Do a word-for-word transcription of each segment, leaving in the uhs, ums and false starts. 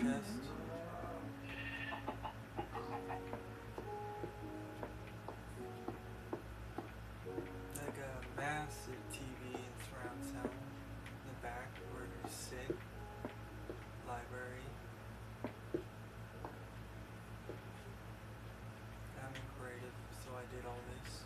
chest. Like a massive T V and surround sound in the back where you sit. Library. I'm creative, so I did all this.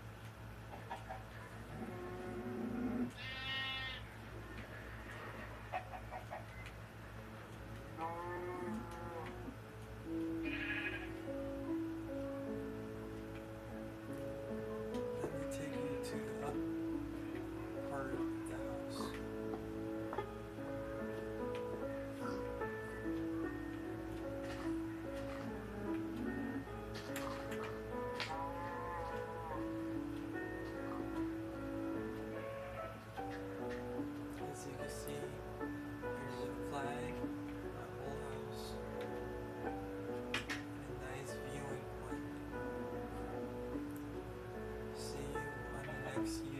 Let me take you to the up part of the house. As you can see, here's a flag, my whole house, a nice viewing point. See you on the next